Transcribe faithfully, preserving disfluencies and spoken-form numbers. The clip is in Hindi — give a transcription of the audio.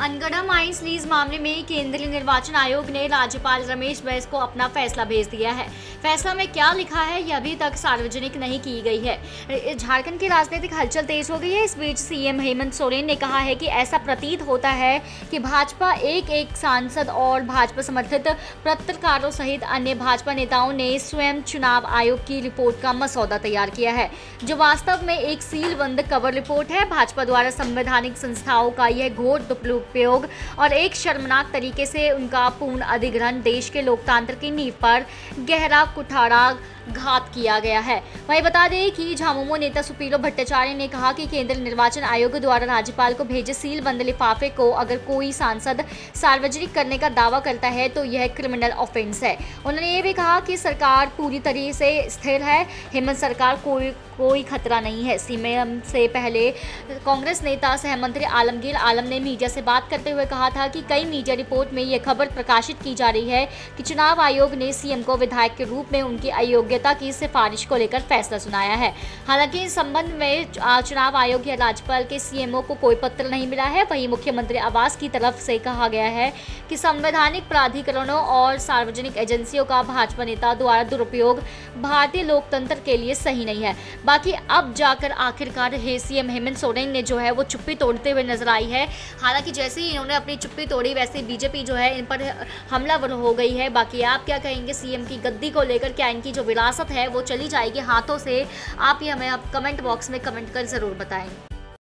अनगढ़ा माइंस लीज मामले में केंद्रीय निर्वाचन आयोग ने राज्यपाल रमेश बैस को अपना फैसला भेज दिया है। फैसला में क्या लिखा है यह अभी तक सार्वजनिक नहीं की गई है। झारखंड की राजनीतिक हलचल तेज हो गई है। इस बीच सीएम हेमंत सोरेन ने कहा है कि ऐसा प्रतीत होता है कि भाजपा एक एक सांसद और भाजपा समर्थित पत्रकारों सहित अन्य भाजपा नेताओं ने स्वयं चुनाव आयोग की रिपोर्ट का मसौदा तैयार किया है, जो वास्तव में एक सीलबंद कवर रिपोर्ट है। भाजपा द्वारा संवैधानिक संस्थाओं का यह घोर दुरुपयोग और एक शर्मनाक तरीके से उनका पूर्ण अधिग्रहण देश के लोकतंत्र की नींव पर गहरा कुठारा घात किया गया है। वहीं बता दें कि झामुमो नेता सुपीलो भट्टाचार्य ने कहा कि केंद्रीय निर्वाचन आयोग द्वारा राज्यपाल को भेजे सीलबंद लिफाफे को अगर कोई सांसद सार्वजनिक करने का दावा करता है तो यह क्रिमिनल ऑफेंस है। उन्होंने ये भी कहा कि सरकार पूरी तरह से स्थिर है। हेमंत सरकार कोई कोई खतरा नहीं है। सीएम से पहले कांग्रेस नेता सह मंत्री आलमगीर आलम ने मीडिया से बात करते हुए कहा था कि कई मीडिया रिपोर्ट में यह खबर प्रकाशित की जा रही है कि चुनाव आयोग ने सीएम को विधायक के रूप में उनकी अयोग्यता की सिफारिश को लेकर फैसला सुनाया है। हालांकि इस संबंध में चुनाव आयोग या राज्यपाल के सीएमओ को कोई पत्र नहीं मिला है। वहीं मुख्यमंत्री आवास की तरफ से कहा गया है कि संवैधानिक प्राधिकरणों और सार्वजनिक एजेंसियों का भाजपा नेता द्वारा दुरुपयोग भारतीय लोकतंत्र के लिए सही नहीं है। बाकी अब जाकर आखिरकार सीएम हेमंत सोरेन ने जो है वो चुप्पी तोड़ते हुए नजर आई है। हालांकि जैसे ही इन्होंने अपनी चुप्पी तोड़ी वैसे बीजेपी जो है इन पर हमलावर हो गई है। बाकी आप क्या कहेंगे सीएम की गद्दी को लेकर? क्या इनकी जो विरासत है वो चली जाएगी हाथों से? आप ये हमें आप कमेंट बॉक्स में कमेंट कर जरूर बताएं।